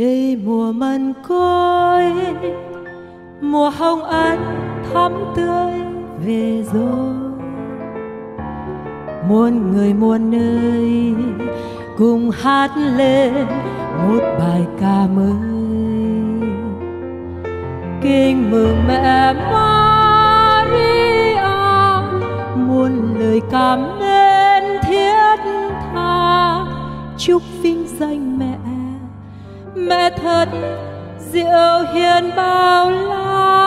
đây mùa mân côi, mùa hồng ân thắm tươi về rồi. Muôn người muôn nơi cùng hát lên một bài ca mới, kính mừng mẹ Maria, muôn lời cảm mến thiết tha, chúc vinh danh mẹ, mẹ thật diệu hiền bao la.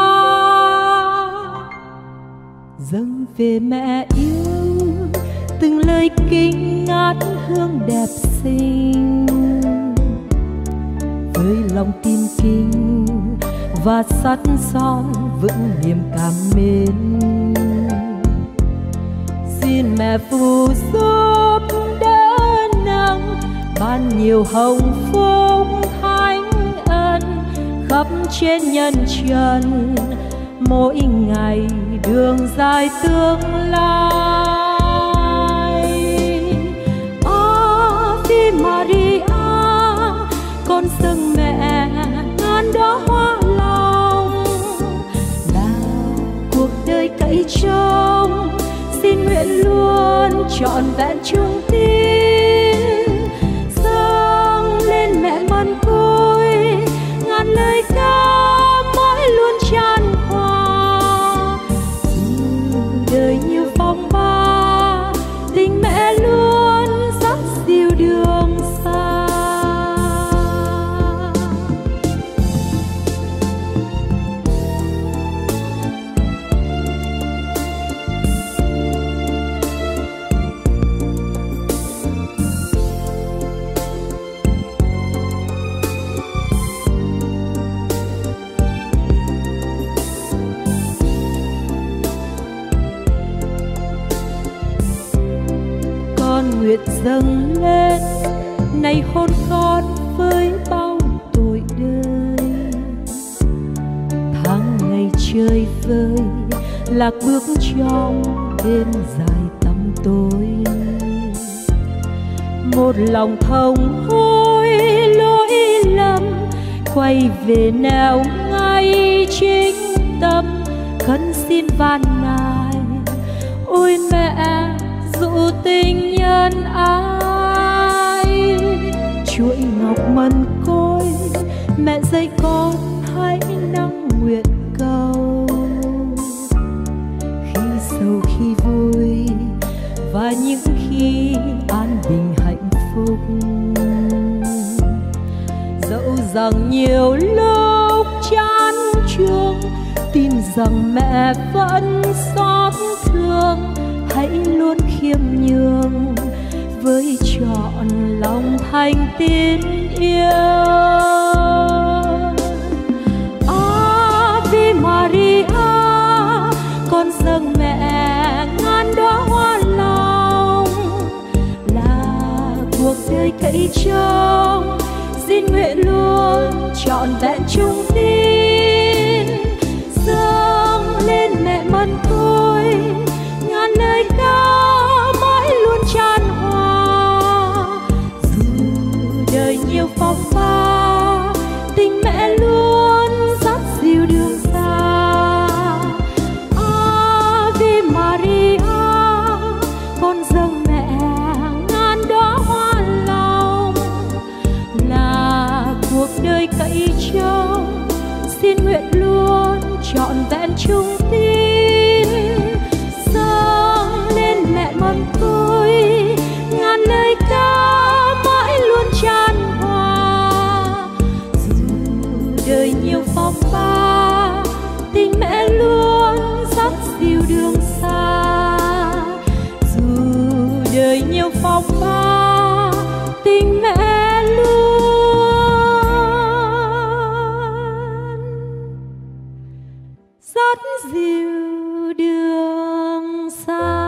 Dâng về mẹ yêu từng lời kinh ngát hương đẹp xinh, với lòng tin kính và sắt son vững niềm cảm mến. Xin mẹ phù giúp đỡ nâng ban nhiều hồng phúc thánh ân khắp trên nhân trần, mỗi ngày đường dài tương lai. Ave Maria, con dâng mẹ ngàn đóa hoa lòng, là cuộc đời cậy trông, xin nguyện luôn trọn vẹn trung tín. Dâng lên mẹ mân côi ngàn lời ca mãi luôn tràn hòa, đời như phong ba tình mẹ luôn dắt dìu đường xa. Nguyện dâng lên này hôn con với bao tuổi đời, tháng ngày chơi vơi lạc bước trong đêm dài tăm tối. Một lòng thông hối lỗi lầm, quay về nẻo ngay chính tâm, khấn xin van nài ôi mẹ dụ tình nhân ai. Chuỗi ngọc mân côi mẹ dạy con hãy nắng nguyện cầu, khi sầu khi vui và những khi an bình hạnh phúc. Dẫu rằng nhiều lúc chán chường, tin rằng mẹ vẫn xót thương, hãy luôn khiêm nhường với trọn lòng thành tín yêu. Ave Maria, con dâng mẹ ngàn đóa hoa lòng, là cuộc đời cậy trông, xin nguyện luôn trọn vẹn trung tín. Dâng lên mẹ mân côi ngàn lời ca mãi luôn tràn hòa, dù đời nhiều phong ba tình mẹ luôn dắt dìu đường xa. Ave Maria, con dâng mẹ ngàn đóa hoa lòng, là cuộc đời cậy trông, xin nguyện luôn trọn vẹn trung tín. Dâng lên mẹ mân côi ngàn lời ca mãi luôn tràn hòa, dù đời nhiều phong ba tình mẹ luôn dắt dìu đường xa. Dù đời nhiều phong ba tình mẹ luôn dắt dìu đường xa.